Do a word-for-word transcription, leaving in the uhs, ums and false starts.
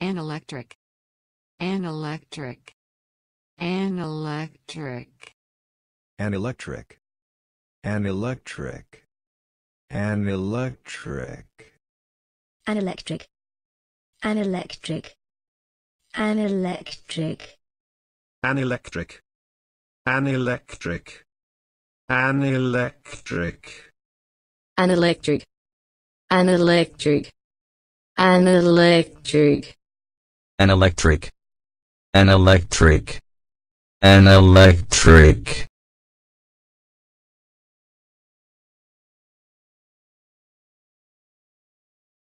An electric. An electric. An electric. An electric. An electric. An electric. An electric. An electric. An electric. An electric. An electric. An electric. An electric. An electric. An electric. An electric. An electric. An electric.